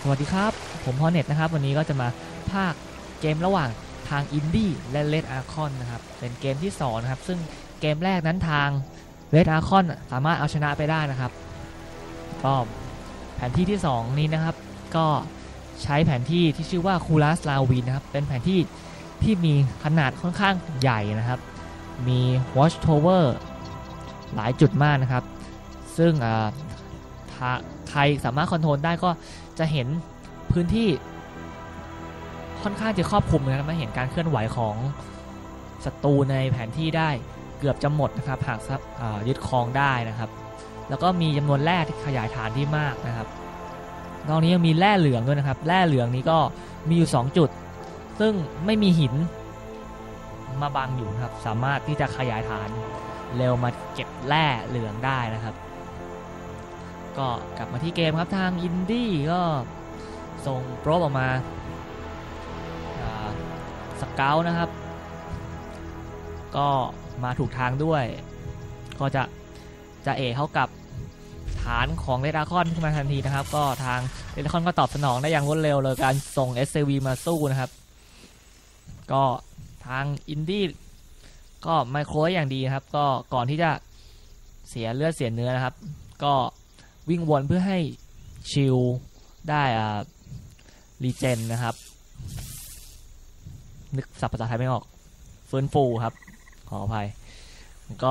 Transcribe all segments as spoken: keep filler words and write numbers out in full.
วัสดีครับผมพอเน็ตนะครับวันนี้ก็จะมาภาคเกมระหว่างทางอินดี้และเลดอาร์คอนนะครับเป็นเกมที่สองนะครับซึ่งเกมแรกนั้นทางเลดอาร์คอนสามารถเอาชนะไปได้นะครับก็แผนที่ที่สองนี้นะครับก็ใช้แผนที่ที่ชื่อว่าคูลัสลาวินนะครับเป็นแผนที่ที่มีขนาดค่อนข้างใหญ่นะครับมี Watch Tower หลายจุดมากนะครับซึ่งใครสามารถคอนโทรลได้ก็จะเห็นพื้นที่ค่อนข้างจะครอบคลุมนะครับมาเห็นการเคลื่อนไหวของศัตรูในแผนที่ได้เกือบจะหมดนะครับหากยึดครองได้นะครับแล้วก็มีจำนวนแร่ที่ขยายฐานที่มากนะครับนอกนี้ยังมีแร่เหลืองด้วยนะครับแร่เหลืองนี้ก็มีอยู่สองจุดซึ่งไม่มีหินมาบังอยู่นะครับสามารถที่จะขยายฐานเร็วมาเก็บแร่เหลืองได้นะครับก็กลับมาที่เกมครับทางอินดี้ก็ส่งโปรออกมาสเกลนะครับก็มาถูกทางด้วยก็จะจะเอเข้ากับฐานของเรดาร์คอนขึ้นมาทันทีนะครับก็ทางเรดาร์คอนก็ตอบสนองได้อย่างรวดเร็วเลยการส่ง เอส ซี วี มาสู้นะครับก็ทางอินดี้ก็ไมโครอย่างดีครับก็ก่อนที่จะเสียเลือดเสียเนื้อนะครับก็วิ่งวนเพื่อให้ชิลได้อ่ารีเจนนะครับนึกศัพท์ภาษาไทยไม่ออกฟื้นฟูครับขออภัยก็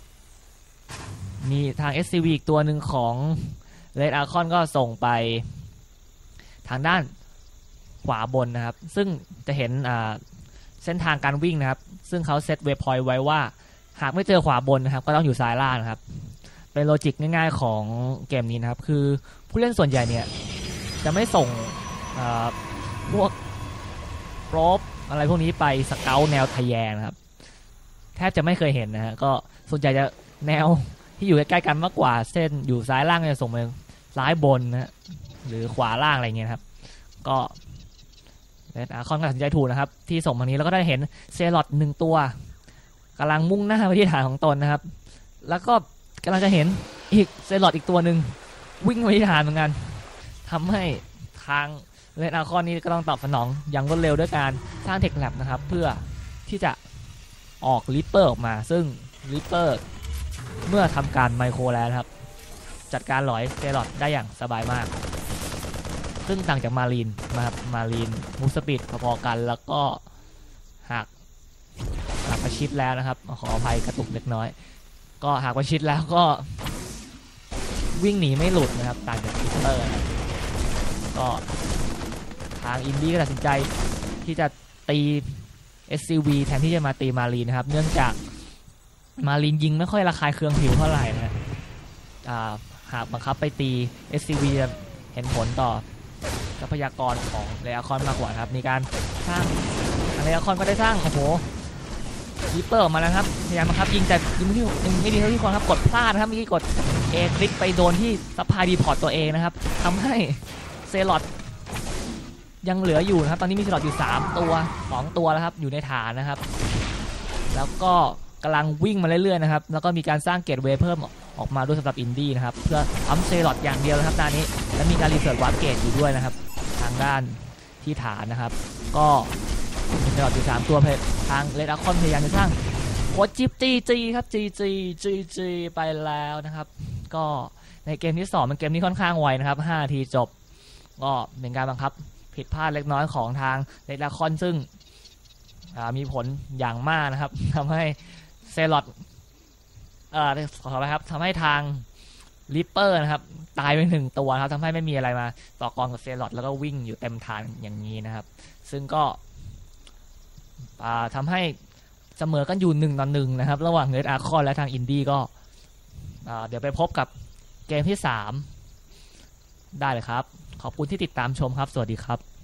มีทาง เอส ซี วี อีกตัวหนึ่งของ Red Archon ก็ส่งไปทางด้านขวาบนนะครับซึ่งจะเห็นเส้นทางการวิ่งนะครับซึ่งเขาเซตเวย์พอยต์ไว้ว่าหากไม่เจอขวาบนนะครับก็ต้องอยู่ซ้ายล่างนะครับเป็นโลจิกง่ายๆของเกมนี้นะครับคือผู้เล่นส่วนใหญ่เนี่ยจะไม่ส่งพวกโปรบอะไรพวกนี้ไปสเกลแนวทะแยงนะครับแทบจะไม่เคยเห็นนะฮะก็ส่วนใหญ่จะแนวที่อยู่ใกล้ๆกันมากกว่าเส้นอยู่ซ้ายล่างจะส่งไปซ้ายบนนะหรือขวาล่างอะไรเงี้ยครับก็เลดอาร์คอนก็ตัดสินใจถูกนะครับที่ส่งมานี้แล้วก็ได้เห็นเซลอดหนึ่งตัวกำลังมุ่งหน้าไปที่ฐานของตนนะครับแล้วก็กำลังจะเห็นอีกเซลอดอีกตัวหนึ่งวิ่งไปที่ฐานเหมือนกันทำให้ทางเลดอาร์คอนนี้ก็ต้องตอบสนองอย่างรวดเร็วด้วยการสร้างเทคแลบนะครับเพื่อที่จะออกลิปเปอร์ออกมาซึ่งลิปเปอร์เมื่อทำการไมโครแล้วครับจัดการหลอยเซลอดได้อย่างสบายมากซึ่งต่างจากมารีนนะครับมารีนมูฟสปีดพอๆกันแล้วก็หากหากประชิดแล้วนะครับขออภัยกระตุกเล็กน้อยก็หากประชิดแล้วก็วิ่งหนีไม่หลุดนะครับต่างจากลิปเปอร์นะก็ทางอินดี้ก็ตัดสินใจที่จะตี เอส ซี วี แทนที่จะมาตีมารีนนะครับเนื่องจากมารีนยิงไม่ค่อยระคายเคืองผิวเท่าไหร่นะหากบังคับไปตี เอส ซี วี จะเห็นผลต่อทรัพยากรของเรอาคอนมากกว่าครับในการสร้างเรอาคอนก็ได้สร้างโอ้โหลิปเปอร์ออกมาแล้วครับพยายามบังคับยิงแต่ยิงไม่ยิงไม่ดีเท่าที่ควรครับกดพลาดนะครับเมื่อกี้กด A คลิกไปโดนที่ซัพพลายดีพอร์ตตัวเองนะครับทำให้เซลอดยังเหลืออยู่นะครับตอนนี้มีสล็อตอยู่สามตัวสองตัวแล้วครับอยู่ในฐานนะครับแล้วก็กำลังวิ่งมาเรื่อยๆนะครับแล้วก็มีการสร้างเกตเวย์เพิ่มออกมาด้วยสำหรับอินดี้นะครับเพื่ออัพเซลอตอย่างเดียวนะครับตอนนี้และมีการรีเสิร์ชวาร์ปเกตอยู่ด้วยนะครับทางด้านที่ฐานนะครับก็มีสล็อตอยู่สามตัวทางเรดอาร์คอนพยายามจะสร้างโคจิบจีจีครับจีจีจีจีไปแล้วนะครับก็ในเกมที่สองเป็นเกมที่ค่อนข้างไวนะครับห้านาทีจบก็เป็นการบังคับผิดพลาดเล็กน้อยของทางเรดาร์คอนซึ่งมีผลอย่างมากนะครับทำให้เซลอดเอ่อขอโทษครับทำให้ทางลิปเปอร์นะครับตายไปหนึ่งตัวครับทำให้ไม่มีอะไรมาต่อกรกับเซลอดแล้วก็วิ่งอยู่เต็มฐานอย่างนี้นะครับซึ่งก็ทำให้เสมอกันอยู่หนึ่งต่อหนึ่งนะครับระหว่างเรดอาร์คอนและทางอินดี้ก็เดี๋ยวไปพบกับเกมที่สามได้เลยครับขอบคุณที่ติดตามชมครับสวัสดีครับ